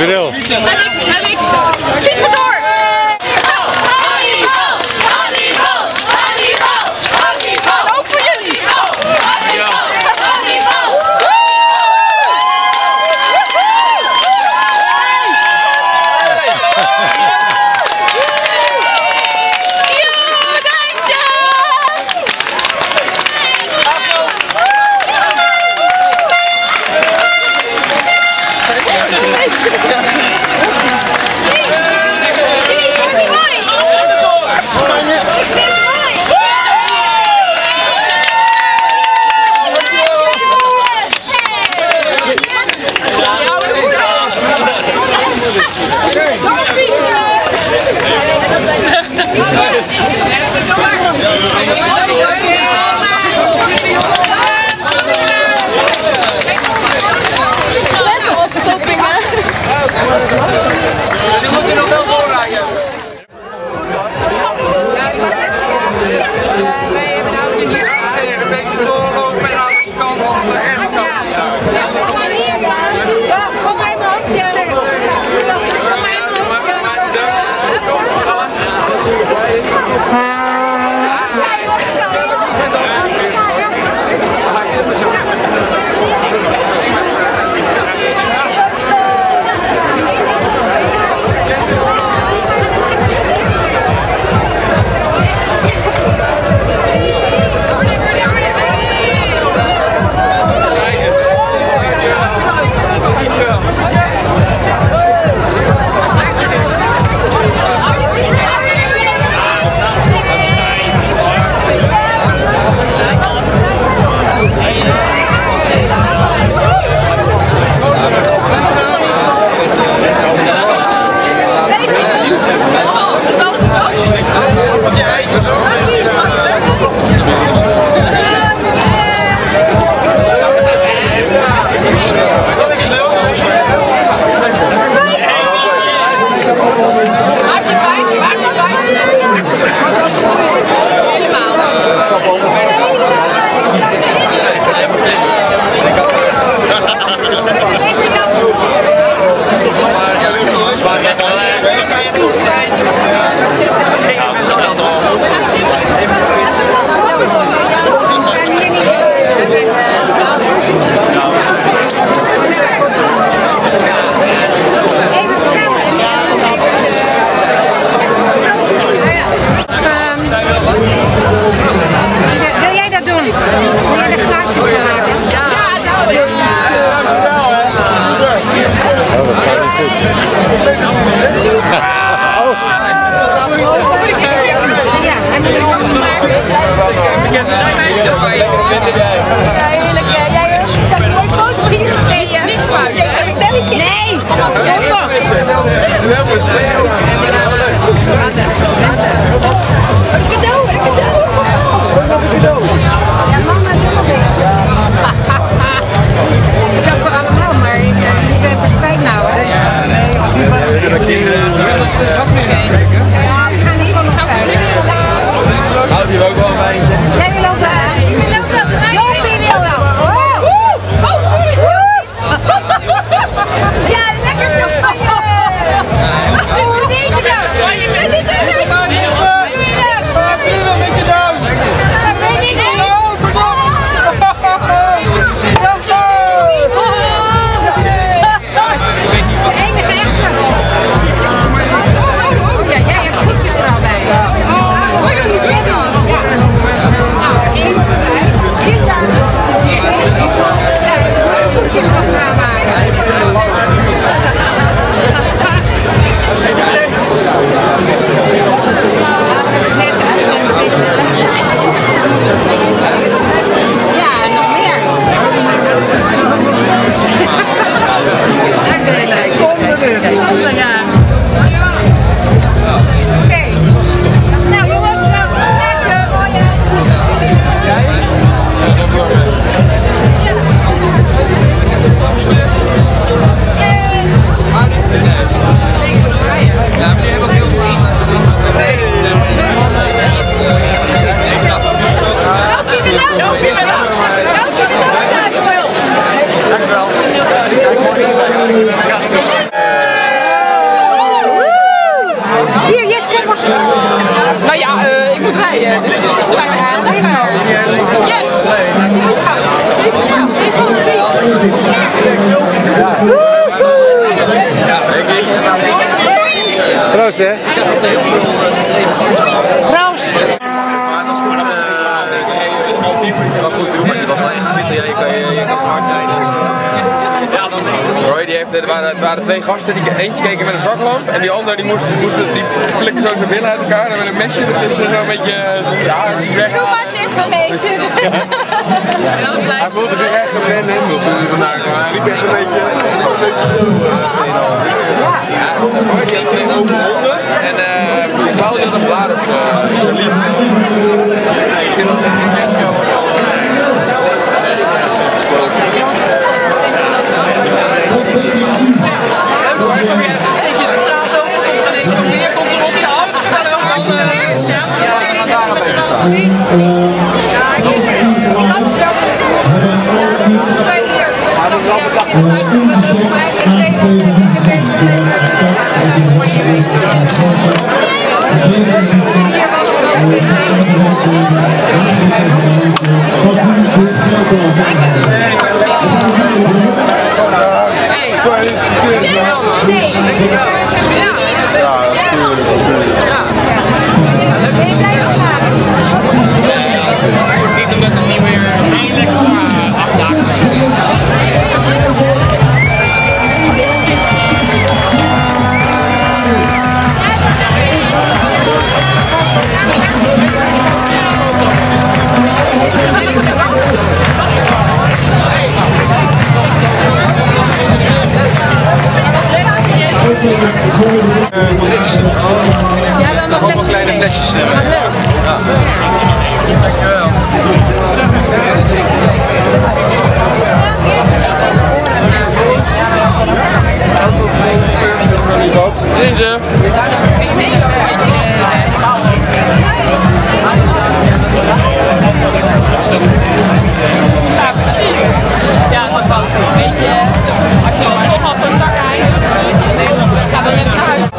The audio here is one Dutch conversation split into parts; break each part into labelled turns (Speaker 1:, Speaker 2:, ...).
Speaker 1: Bril.
Speaker 2: Heb ik. Kies maar door. Hannibal! Hannibal! Hannibal! Hannibal! Ook voor jullie! Hannibal! Hannibal!
Speaker 3: Die moeten nog wel doorrijden.
Speaker 2: Wij hebben nou een
Speaker 3: Een beetje doorlopen en aan de kant van de rechtskant.
Speaker 2: Kom maar even hoofdstellen. Kom maar even Wil jij dat doen? Wil jij de glaasjes van maken?
Speaker 4: Heerlijk, jij kan nooit foto van hier gereden.
Speaker 2: Niet zwaar.
Speaker 4: Een stelletje.
Speaker 2: Nee!
Speaker 4: Een cadeau, een cadeau. Ja, mama is ook nog
Speaker 2: Ik heb voor allemaal, maar die zijn verspreid nou. Ja, we gaan hier wel nog uit.
Speaker 3: Houdt hier ook wel een wijntje.
Speaker 2: Jij wil ook
Speaker 4: Ik wil ook wel een
Speaker 2: Jopie wil wel. Oh, sorry.
Speaker 4: Ja, lekker champagne. Hoe zit je nou?
Speaker 2: draaien. Dus het is lekker. Yes!
Speaker 1: Proost, hè?
Speaker 4: Proost!
Speaker 5: Maar het was goed. Wel goed te doen, maar die was wel echt bitter. Ja, je kan zo hard rijden.
Speaker 3: Roy, het waren twee gasten, eentje keken met een zaklamp en die andere die klikte zo zijn billen uit elkaar en met een mesje ertussen zo'n beetje zijn haartjes weg.
Speaker 2: Too much information.
Speaker 3: Hij voelde zich echt een Ben Hendel toen hij vandaag kwam. Hij liep echt een beetje zo. Ja, Roy die heeft geen open honden en ik wou dat een blaar op zijn lief. Ik vind dat echt wel. Niet omdat het niet meer eindelijk 8 dagen is.
Speaker 2: Ja, dan nog
Speaker 5: Allemaal kleine flesjes. Ja. Dankjewel.
Speaker 3: Eentje.
Speaker 2: Ja, precies. Ja, dat kan. Weet je, als je dan toch al zo'n tak rijdt, ga dan even naar huis.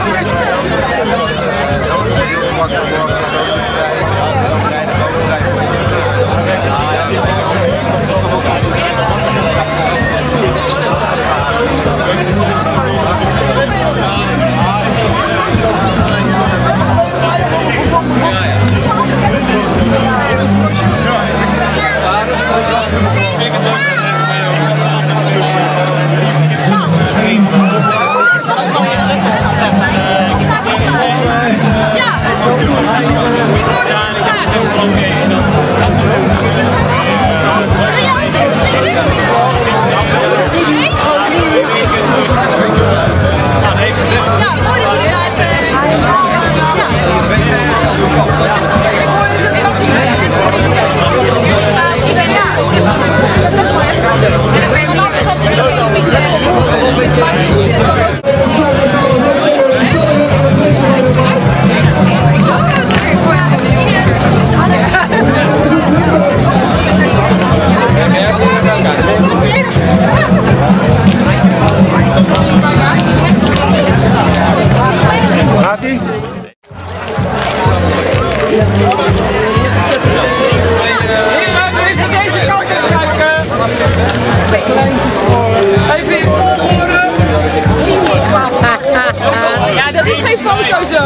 Speaker 2: Ja, dat is geen foto zo.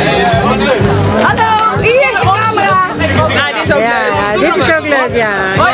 Speaker 2: Hallo, hier is de camera. Nou, dit is ook leuk.
Speaker 4: Dit is ook leuk, ja.